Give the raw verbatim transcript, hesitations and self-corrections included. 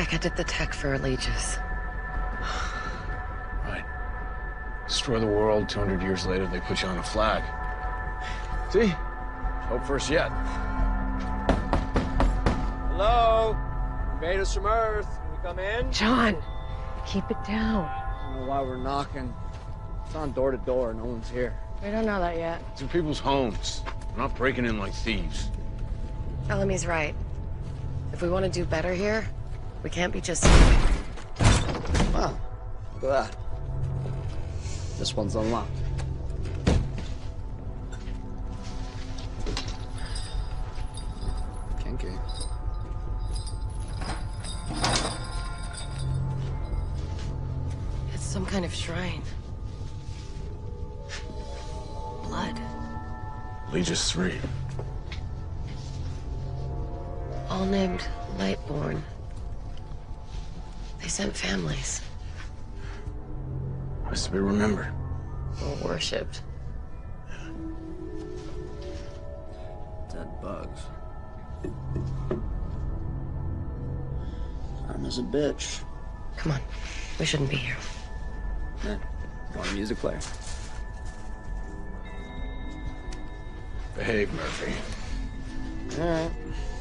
Becca did the tech for Eligia's. Right. Destroy the world, two hundred years later, they put you on a flag. See? Hope first yet. Hello? Invaders from Earth. Can we come in? John, keep it down. I don't know why we're knocking. It's on door to door. No one's here. We don't know that yet. These are people's homes. We're not breaking in like thieves. Bellamy's right. If we want to do better here, we can't be just... Wow. Look at that. This one's unlocked. Kinky. It's some kind of shrine. Blood. Eligia's three. All named Lightborn. They sent families. Has to be remembered. Or worshipped. Dead bugs. Time is a bitch. Come on. We shouldn't be here. Eh, want a music player? Behave, Murphy. All right.